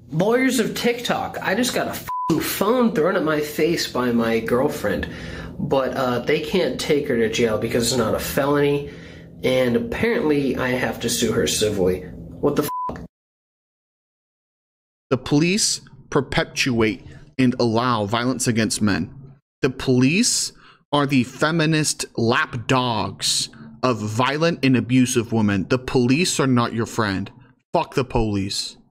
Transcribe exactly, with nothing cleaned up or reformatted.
lawyers of TikTok. I just got a f***ing phone thrown at my face by my girlfriend, but uh, they can't take her to jail because it's not a felony, and apparently I have to sue her civilly. What the f***? The police perpetuate and allow violence against men. The police are the feminist lap dogs of violent and abusive women. The police are not your friend. Fuck the police.